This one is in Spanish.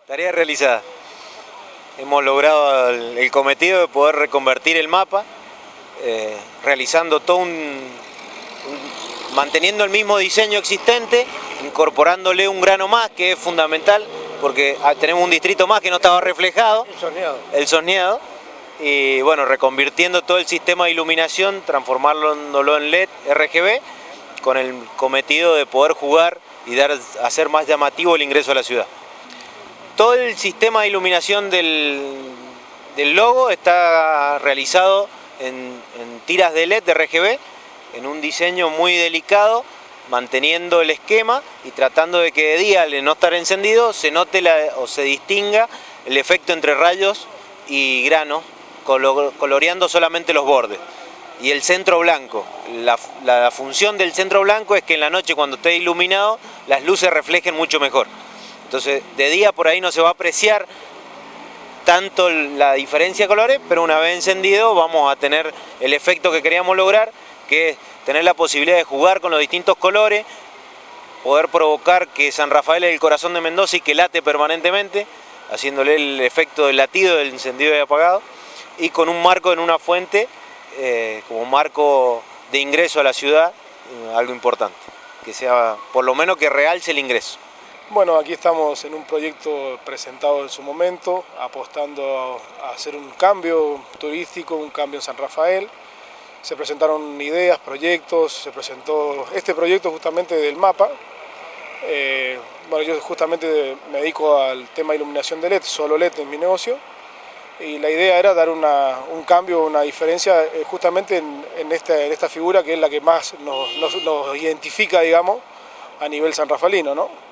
Tarea realizada. Hemos logrado el cometido de poder reconvertir el mapa, realizando todo manteniendo el mismo diseño existente, incorporándole un grano más, que es fundamental, porque tenemos un distrito más que no estaba reflejado, el soñado, y bueno, reconvirtiendo todo el sistema de iluminación, transformándolo en LED RGB, con el cometido de poder jugar y hacer más llamativo el ingreso a la ciudad. Todo el sistema de iluminación del logo está realizado en tiras de LED de RGB, en un diseño muy delicado, manteniendo el esquema y tratando de que de día, al no estar encendido, se note o se distinga el efecto entre rayos y granos, coloreando solamente los bordes. Y el centro blanco, la función del centro blanco es que en la noche, cuando esté iluminado, las luces reflejen mucho mejor. Entonces, de día por ahí no se va a apreciar tanto la diferencia de colores, pero una vez encendido vamos a tener el efecto que queríamos lograr, que es tener la posibilidad de jugar con los distintos colores, poder provocar que San Rafael es el corazón de Mendoza y que late permanentemente, haciéndole el efecto del latido del encendido y apagado, y con un marco en una fuente, como marco de ingreso a la ciudad, algo importante, que sea, por lo menos que realce el ingreso. Bueno, aquí estamos en un proyecto presentado en su momento, apostando a hacer un cambio turístico, un cambio en San Rafael. Se presentaron ideas, proyectos, se presentó este proyecto justamente del mapa. Bueno, yo justamente me dedico al tema de iluminación de LED, solo LED en mi negocio. Y la idea era dar un cambio, una diferencia justamente en esta figura que es la que más nos identifica, digamos, a nivel sanrafalino, ¿no?